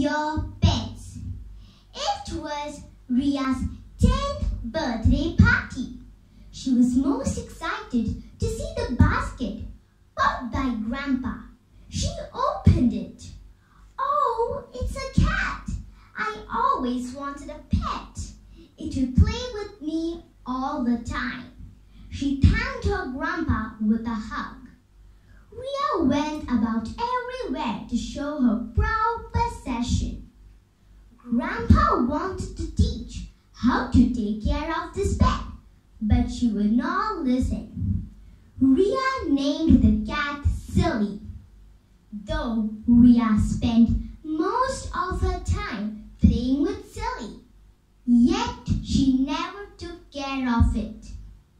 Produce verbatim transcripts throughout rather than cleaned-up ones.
your pets. It was Ria's tenth birthday party. She was most excited to see the basket bought by Grandpa. She opened it. Oh, it's a cat. I always wanted a pet. It would play with me all the time. She thanked her grandpa with a hug. Ria went about everywhere to show her proud possession. Grandpa wanted to teach how to take care of this pet, but she would not listen. Ria named the cat Silly. Though Ria spent most of her time playing with Silly, yet she never took care of it.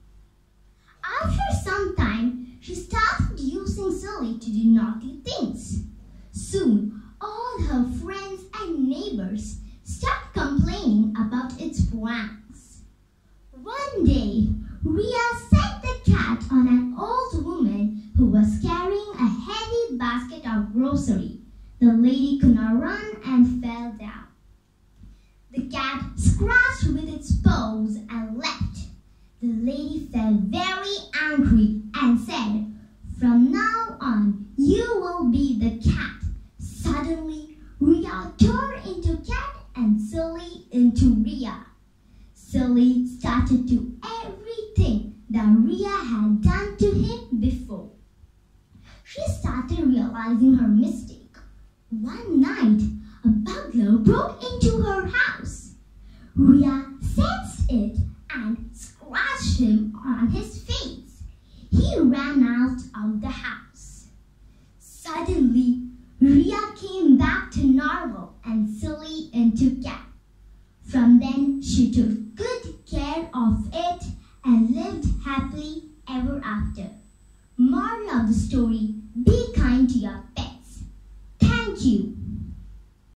After some time, she started using Silly to do naughty things. Soon, all her friends and neighbors started complaining about its pranks. One day, Ria set the cat on an old woman who was carrying a heavy basket of grocery. The lady could not run and fell down. The cat scratched with its paws and left. The lady felt very angry and said, "From now on, you will be the cat." Suddenly, Ria turned into cat and Silly into Ria. Silly started to do everything that Ria had done to him before. She started realizing her mistake. One night, a burglar broke into her house. Ria sensed it and scratched him on his face. He ran out of the house. Suddenly, Ria came back to normal and Silly into cat. From then, she took good care of it and lived happily ever after. Moral of the story: be kind to your pets. Thank you.